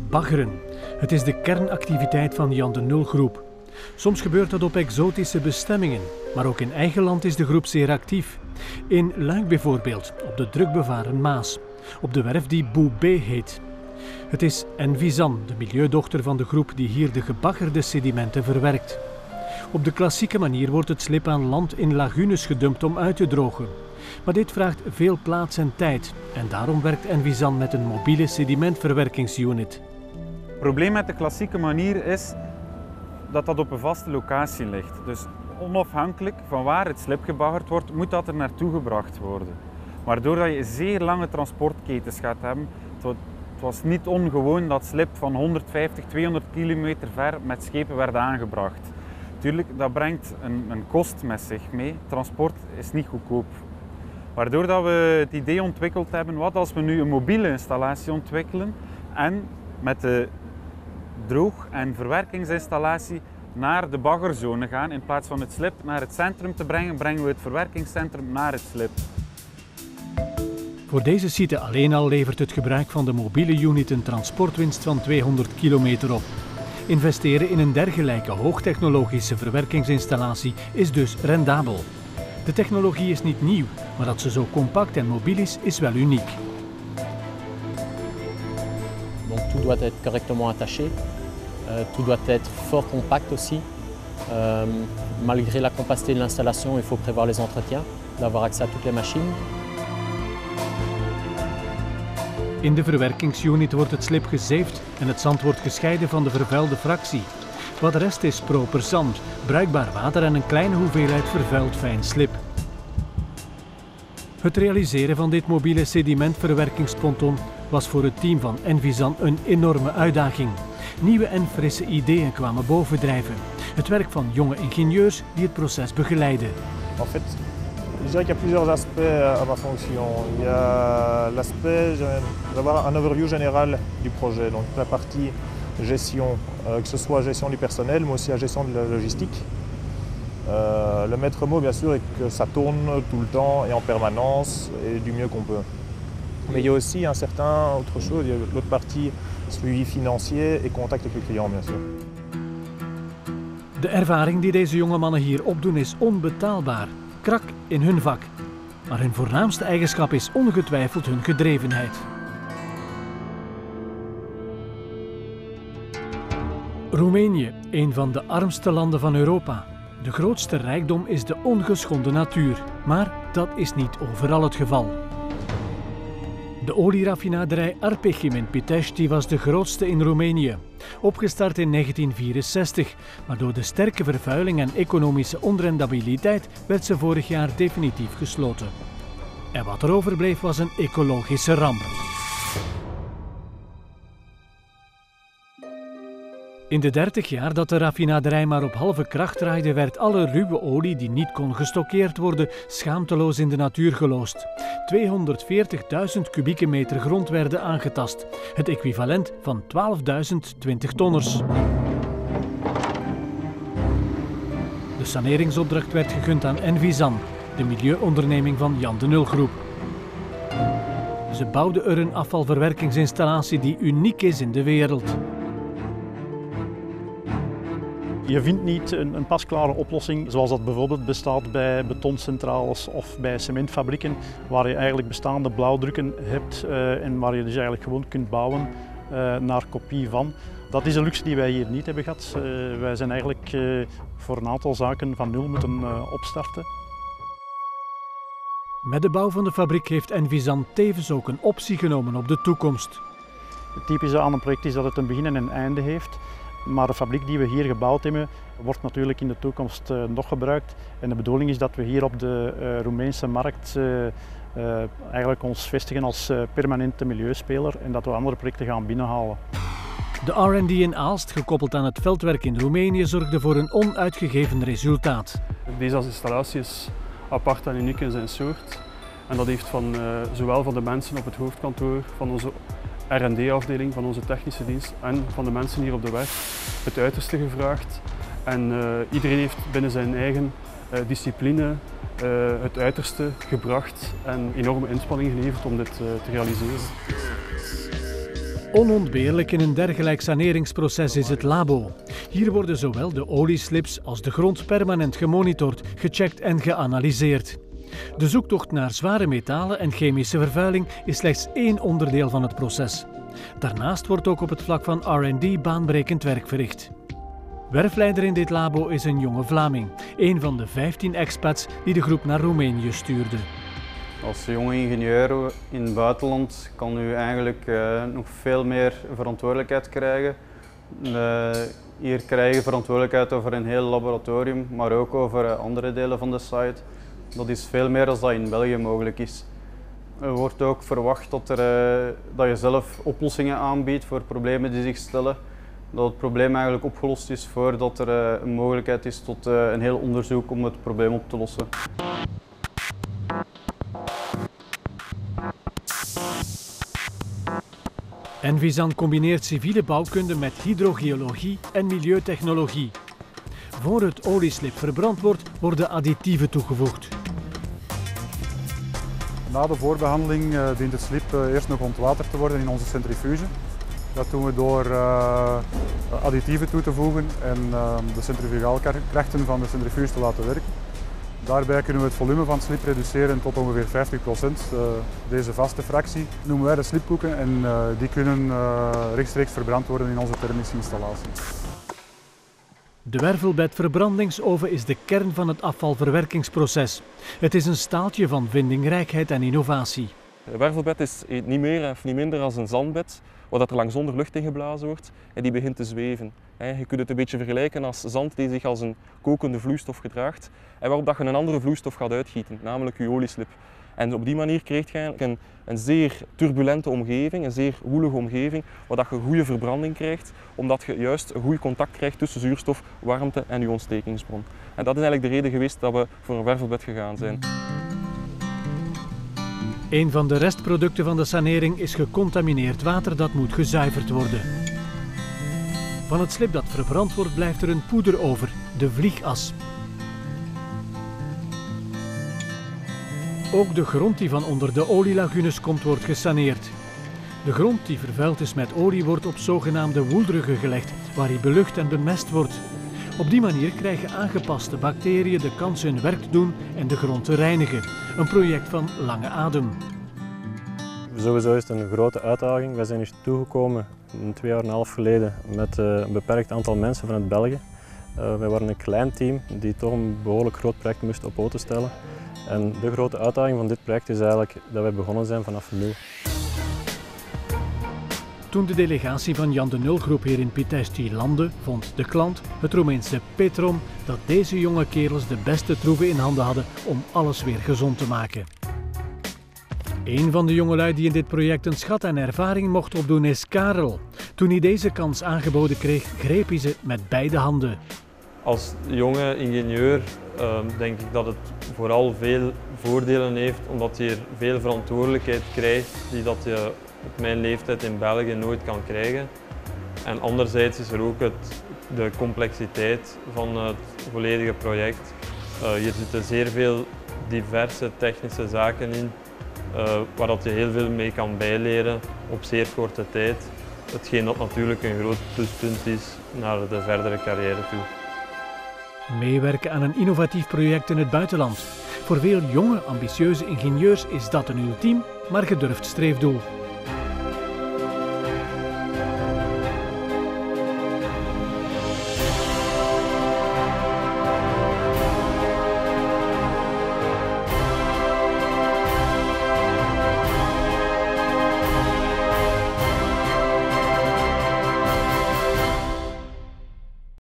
baggeren. Het is de kernactiviteit van Jan de Nul Groep. Soms gebeurt dat op exotische bestemmingen, maar ook in eigen land is de groep zeer actief. In Luik bijvoorbeeld, op de drukbevaren Maas, op de werf die Boubé heet. Het is Envisan, de milieudochter van de groep, die hier de gebaggerde sedimenten verwerkt. Op de klassieke manier wordt het slib aan land in lagunes gedumpt om uit te drogen. Maar dit vraagt veel plaats en tijd en daarom werkt Envisan met een mobiele sedimentverwerkingsunit. Het probleem met de klassieke manier is dat dat op een vaste locatie ligt. Dus onafhankelijk van waar het slib gebaggerd wordt, moet dat er naartoe gebracht worden. Waardoor dat je zeer lange transportketens gaat hebben. Het was niet ongewoon dat slib van 150, 200 kilometer ver met schepen werd aangebracht. Tuurlijk, dat brengt een kost met zich mee. Transport is niet goedkoop. Waardoor dat we het idee ontwikkeld hebben, wat als we nu een mobiele installatie ontwikkelen en met de droog- en verwerkingsinstallatie naar de baggerzone gaan. In plaats van het slib naar het centrum te brengen, brengen we het verwerkingscentrum naar het slib. Voor deze site alleen al levert het gebruik van de mobiele unit een transportwinst van 200 kilometer op. Investeren in een dergelijke hoogtechnologische verwerkingsinstallatie is dus rendabel. De technologie is niet nieuw, maar dat ze zo compact en mobiel is wel uniek. Donc tout doit être correctement attaché, tout doit être fort compact aussi. Malgré la compacité de l'installation, il faut prévoir les entretiens, d'avoir accès à toutes les machines. In de verwerkingsunit wordt het slib gezeefd en het zand wordt gescheiden van de vervuilde fractie. Wat rest is proper zand, bruikbaar water en een kleine hoeveelheid vervuild fijn slib. Het realiseren van dit mobiele sedimentverwerkingsponton was voor het team van Envisan een enorme uitdaging. Nieuwe en frisse ideeën kwamen bovendrijven. Het werk van jonge ingenieurs die het proces begeleiden. En fait, je dirais qu'il y a plusieurs aspects à ma fonction. Il y a l'aspect d'avoir un overview général du projet, donc la partie gestion, que ce soit gestion du personnel, mais aussi la gestion de la logistique. Le maître mot, bien sûr, est que ça tourne tout le temps et en permanence et du mieux qu'on peut. Mais il y a aussi un certain autre chose, il y a l'autre partie suivi financier et contact avec le client, bien sûr. De ervaring die deze jonge mannen hier opdoen is onbetaalbaar. Krak in hun vak. Maar hun voornaamste eigenschap is ongetwijfeld hun gedrevenheid. Roemenië, een van de armste landen van Europa. De grootste rijkdom is de ongeschonden natuur, maar dat is niet overal het geval. De olieraffinaderij Arpechim in Pitești was de grootste in Roemenië. Opgestart in 1964, maar door de sterke vervuiling en economische onrendabiliteit werd ze vorig jaar definitief gesloten. En wat er overbleef was een ecologische ramp. In de 30 jaar dat de raffinaderij maar op halve kracht draaide, werd alle ruwe olie die niet kon gestockeerd worden schaamteloos in de natuur geloosd. 240.000 kubieke meter grond werden aangetast, het equivalent van 12.000 20-tonners. De saneringsopdracht werd gegund aan Envisan, de milieuonderneming van Jan de Nul Groep. Ze bouwden er een afvalverwerkingsinstallatie die uniek is in de wereld. Je vindt niet een pasklare oplossing zoals dat bijvoorbeeld bestaat bij betoncentrales of bij cementfabrieken, waar je eigenlijk bestaande blauwdrukken hebt en waar je dus eigenlijk gewoon kunt bouwen naar kopie van. Dat is een luxe die wij hier niet hebben gehad. Wij zijn eigenlijk voor een aantal zaken van nul moeten opstarten. Met de bouw van de fabriek heeft Envisan tevens ook een optie genomen op de toekomst. Het typische aan een project is dat het een begin en een einde heeft. Maar de fabriek die we hier gebouwd hebben, wordt natuurlijk in de toekomst nog gebruikt. En de bedoeling is dat we hier op de Roemeense markt eigenlijk ons vestigen als permanente milieuspeler en dat we andere projecten gaan binnenhalen. De R&D in Aalst, gekoppeld aan het veldwerk in Roemenië, zorgde voor een onuitgegeven resultaat. Deze installatie is apart en uniek in zijn soort. En dat heeft zowel van de mensen op het hoofdkantoor, van onze R&D-afdeling, van onze technische dienst en van de mensen hier op de werf het uiterste gevraagd. En iedereen heeft binnen zijn eigen discipline het uiterste gebracht en enorme inspanning geleverd om dit te realiseren. Onontbeerlijk in een dergelijk saneringsproces is het labo. Hier worden zowel de olieslips als de grond permanent gemonitord, gecheckt en geanalyseerd. De zoektocht naar zware metalen en chemische vervuiling is slechts één onderdeel van het proces. Daarnaast wordt ook op het vlak van R&D baanbrekend werk verricht. Werfleider in dit labo is een jonge Vlaming, een van de 15 expats die de groep naar Roemenië stuurde. Als jonge ingenieur in het buitenland kan u eigenlijk nog veel meer verantwoordelijkheid krijgen. Hier krijg je verantwoordelijkheid over een heel laboratorium, maar ook over andere delen van de site. Dat is veel meer dan dat in België mogelijk is. Er wordt ook verwacht dat je zelf oplossingen aanbiedt voor problemen die zich stellen. Dat het probleem eigenlijk opgelost is voordat er een mogelijkheid is tot een heel onderzoek om het probleem op te lossen. Envisan combineert civiele bouwkunde met hydrogeologie en milieutechnologie. Voor het olieslip verbrand wordt, worden additieven toegevoegd. Na de voorbehandeling dient het slip eerst nog ontwaterd te worden in onze centrifuge. Dat doen we door additieven toe te voegen en de centrifugaalkrachten van de centrifuge te laten werken. Daarbij kunnen we het volume van het slip reduceren tot ongeveer 50%. Deze vaste fractie noemen wij de slipkoeken en die kunnen rechtstreeks verbrand worden in onze thermische installatie. De wervelbedverbrandingsoven is de kern van het afvalverwerkingsproces. Het is een staaltje van vindingrijkheid en innovatie. Een wervelbed is niet meer of niet minder dan een zandbed, waar er langs onder lucht in geblazen wordt en die begint te zweven. Je kunt het een beetje vergelijken als zand die zich als een kokende vloeistof gedraagt en waarop dat je een andere vloeistof gaat uitgieten, namelijk je olieslip. En op die manier krijg je eigenlijk een zeer turbulente omgeving, een zeer woelige omgeving, waar dat je goede verbranding krijgt, omdat je juist een goed contact krijgt tussen zuurstof, warmte en je ontstekingsbron. En dat is eigenlijk de reden geweest dat we voor een wervelbed gegaan zijn. Een van de restproducten van de sanering is gecontamineerd water dat moet gezuiverd worden. Van het slip dat verbrand wordt blijft er een poeder over, de vliegas. Ook de grond die van onder de olielagunes komt wordt gesaneerd. De grond die vervuild is met olie wordt op zogenaamde woeldruggen gelegd, waar hij belucht en bemest wordt. Op die manier krijgen aangepaste bacteriën de kans hun werk te doen en de grond te reinigen. Een project van lange adem. Sowieso is het een grote uitdaging. Wij zijn hier toegekomen 2,5 jaar geleden met een beperkt aantal mensen vanuit België. Wij waren een klein team die toch een behoorlijk groot project moest op poten stellen. En de grote uitdaging van dit project is eigenlijk dat wij begonnen zijn vanaf nul. Toen de delegatie van Jan de Nul Groep hier in Pitești landde, vond de klant, het Roemeense Petrom, dat deze jonge kerels de beste troeven in handen hadden om alles weer gezond te maken. Een van de jongelui die in dit project een schat aan ervaring mocht opdoen is Karel. Toen hij deze kans aangeboden kreeg, greep hij ze met beide handen. Als jonge ingenieur denk ik dat het vooral veel voordelen heeft, omdat je veel verantwoordelijkheid krijgt die dat je op mijn leeftijd in België nooit kan krijgen. En anderzijds is er ook de complexiteit van het volledige project. Hier zitten zeer veel diverse technische zaken in, waar dat je heel veel mee kan bijleren op zeer korte tijd. Hetgeen dat natuurlijk een groot pluspunt is naar de verdere carrière toe. Meewerken aan een innovatief project in het buitenland. Voor veel jonge, ambitieuze ingenieurs is dat een ultiem, maar gedurfd streefdoel.